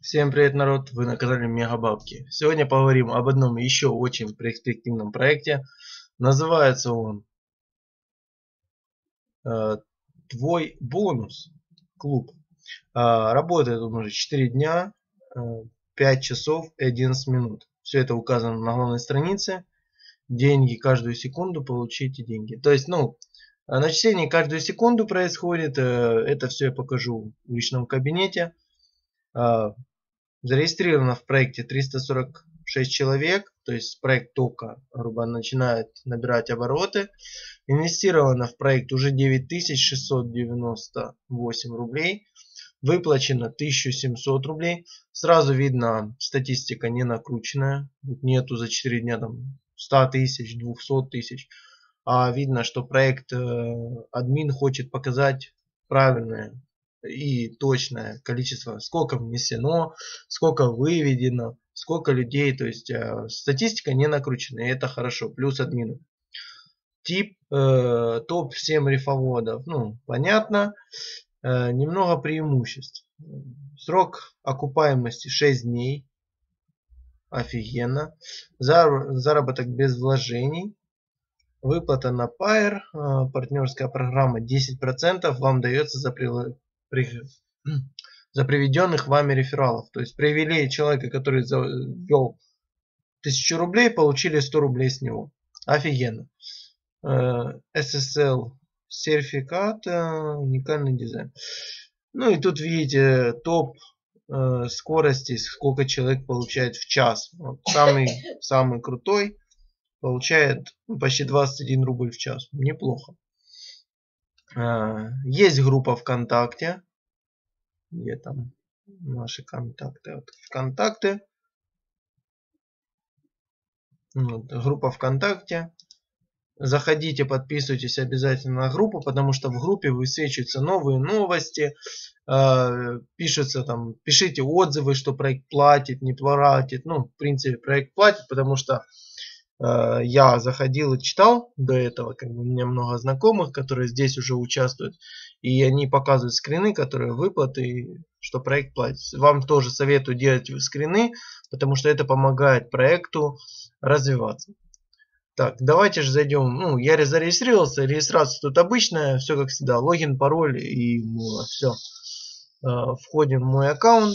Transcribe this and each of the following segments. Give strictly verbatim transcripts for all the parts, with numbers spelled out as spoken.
Всем привет, народ! Вы на канале Мегабабки. Сегодня поговорим об одном еще очень перспективном проекте. Называется он э, Твой бонус клуб. Э, работает он уже четыре дня, э, пять часов и одиннадцать минут. Все это указано на главной странице. Деньги каждую секунду, получите деньги. То есть, ну, начисление каждую секунду происходит. Э, это все я покажу в личном кабинете. Э, Зарегистрировано в проекте триста сорок шесть человек, то есть проект только, грубо, начинает набирать обороты. Инвестировано в проект уже девять тысяч шестьсот девяносто восемь рублей. Выплачено тысяча семьсот рублей. Сразу видно, статистика не накрученная. Нету за четыре дня там сто тысяч, двести тысяч. А видно, что проект э, админ хочет показать правильное и точное количество, сколько внесено, сколько выведено, сколько людей. То есть э, статистика не накручена, и это хорошо. Плюс админу. Тип э, топ семь рифоводов. Ну, понятно. Э, немного преимуществ. Срок окупаемости шесть дней. Офигенно. Зар, заработок без вложений. Выплата на Pair. Э, партнерская программа десять процентов вам дается за при, при, за приведенных вами рефералов. То есть привели человека, который ввел тысячу рублей, получили сто рублей с него. Офигенно. эс эс эл сертификат, уникальный дизайн. Ну и тут видите топ э, скорости, сколько человек получает в час. Вот, самый, самый крутой получает почти двадцать один рубль в час. Неплохо. Э, есть группа ВКонтакте. Где там наши контакты? Вот, ВКонтакте. Вот, группа ВКонтакте. Заходите, подписывайтесь обязательно на группу, потому что в группе высвечиваются новые новости, э, пишется там, пишите отзывы, что проект платит, не платит. Ну, в принципе, проект платит, потому что э, я заходил и читал до этого, как бы у меня много знакомых, которые здесь уже участвуют, и они показывают скрины, которые выплаты, что проект платит. Вам тоже советую делать скрины, потому что это помогает проекту развиваться. Так, давайте же зайдем. Ну, я зарегистрировался. Регистрация тут обычная. Все как всегда. Логин, пароль и ну, все. Входим в мой аккаунт.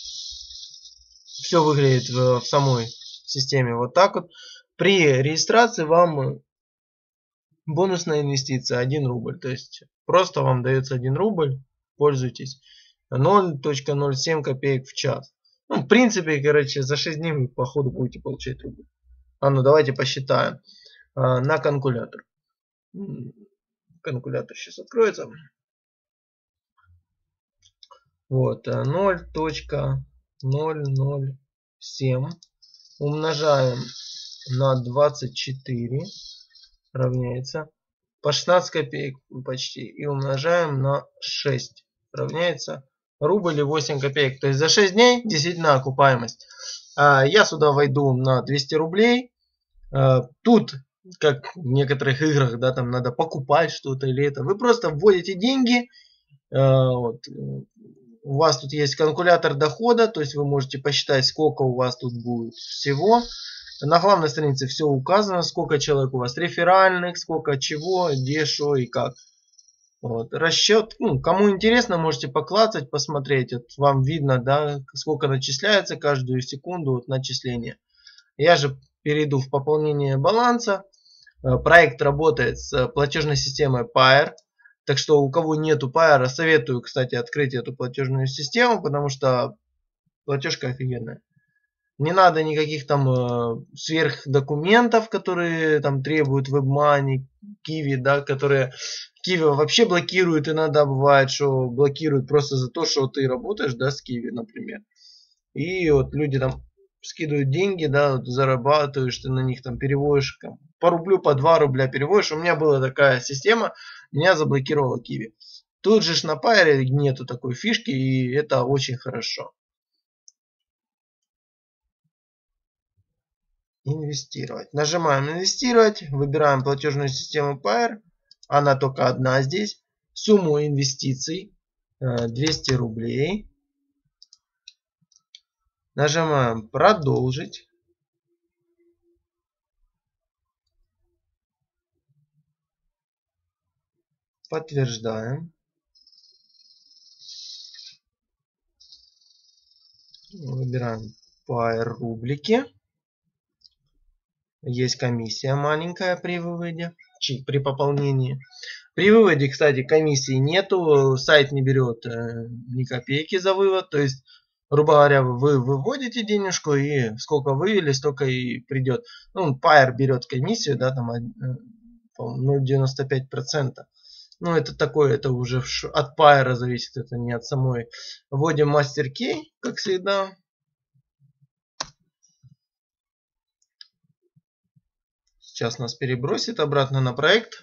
Все выглядит в, в самой системе вот так вот. При регистрации вам бонусная инвестиция один рубль. То есть просто вам дается один рубль. Пользуйтесь. ноль целых ноль семь копеек в час. Ну, в принципе, короче, за шесть дней вы походу будете получать рубль. А ну давайте посчитаем. На калькулятор. Калькулятор сейчас откроется. Вот, ноль целых ноль ноль семь умножаем на двадцать четыре равняется по шестнадцать копеек почти. И умножаем на шесть равняется рубль и восемь копеек. То есть за шесть дней действительно окупаемость. Я сюда войду на двести рублей. Тут, как в некоторых играх, да, там надо покупать что-то или это. Вы просто вводите деньги. Вот. У вас тут есть калькулятор дохода, то есть вы можете посчитать, сколько у вас тут будет всего. На главной странице все указано, сколько человек у вас реферальных, сколько чего, где, что и как. Вот. Расчет, ну, кому интересно, можете поклацать, посмотреть. Вот вам видно, да, сколько начисляется каждую секунду от начисления. Я же перейду в пополнение баланса. Проект работает с платежной системой Pair. Так что у кого нету Pair, советую, кстати, открыть эту платежную систему, потому что платежка офигенная. Не надо никаких там э, сверхдокументов, которые там требуют WebMoney, Kiwi, да, которые Kiwi вообще блокируют, иногда бывает, что блокируют просто за то, что ты работаешь, да, с Kiwi, например. И вот люди там скидывают деньги, да, вот зарабатываешь, ты на них там переводишь там, по рублю, по два рубля переводишь. У меня была такая система, меня заблокировала Kiwi. Тут же на Pair нету такой фишки, и это очень хорошо. Инвестировать. Нажимаем инвестировать, выбираем платежную систему Pair. Она только одна здесь. Сумму инвестиций двести рублей. Нажимаем продолжить. Подтверждаем. Выбираем Pair рублики. Есть комиссия маленькая при выводе, при пополнении. При выводе, кстати, комиссии нету, сайт не берет э, ни копейки за вывод. То есть, грубо говоря, вы выводите денежку и сколько вывели, столько и придет. Ну, Pair берет комиссию, да, там ноль целых девяносто пять сотых процента. Ну, это такое, это уже от Pair зависит, это не от самой. Вводим MasterKey, как всегда. Сейчас нас перебросит обратно на проект.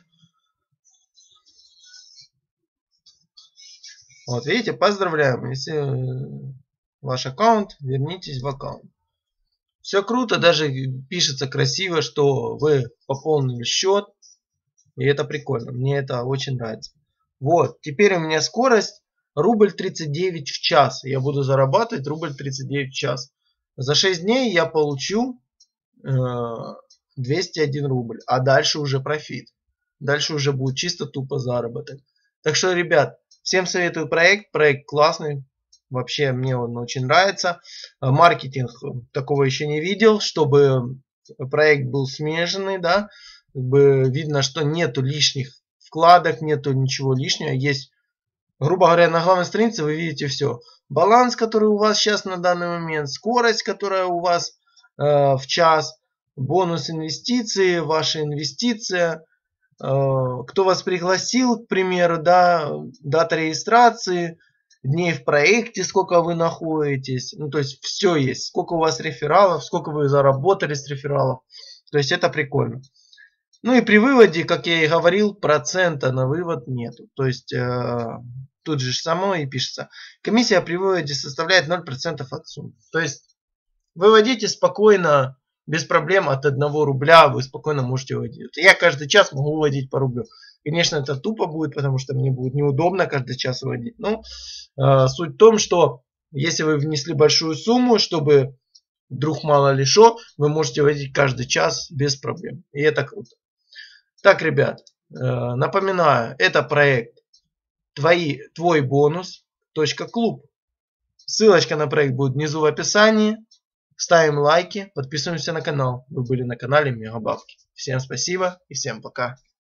Вот, видите, поздравляем. Если ваш аккаунт, вернитесь в аккаунт. Все круто, даже пишется красиво, что вы пополнили счет. И это прикольно, мне это очень нравится. Вот, теперь у меня скорость рубль тридцать девять в час. Я буду зарабатывать рубль тридцать девять в час. За шесть дней я получу э, двести один рубль. А дальше уже профит. Дальше уже будет чисто тупо заработок. Так что, ребят, всем советую проект. Проект классный. Вообще мне он очень нравится. Маркетинг такого еще не видел, чтобы проект был смежный, да. Как бы видно, что нету лишних вкладок, нету ничего лишнего. Есть, грубо говоря, на главной странице вы видите все. Баланс, который у вас сейчас на данный момент, скорость, которая у вас э, в час, бонус инвестиции, ваша инвестиция, э, кто вас пригласил, к примеру, да, дата регистрации, дней в проекте, сколько вы находитесь. Ну, то есть все есть. Сколько у вас рефералов, сколько вы заработали с рефералов. То есть это прикольно. Ну и при выводе, как я и говорил, процента на вывод нету. То есть э, тут же само и пишется. Комиссия при выводе составляет ноль процентов от суммы. То есть выводите спокойно, без проблем от одного рубля вы спокойно можете выводить. Я каждый час могу выводить по рублю. Конечно, это тупо будет, потому что мне будет неудобно каждый час выводить. Но э, суть в том, что если вы внесли большую сумму, чтобы вдруг мало ли что, вы можете выводить каждый час без проблем. И это круто. Так, ребят, напоминаю, это проект твои, твой бонус точка клуб. Ссылочка на проект будет внизу в описании. Ставим лайки, подписываемся на канал. Вы были на канале Мегабабки. Всем спасибо и всем пока.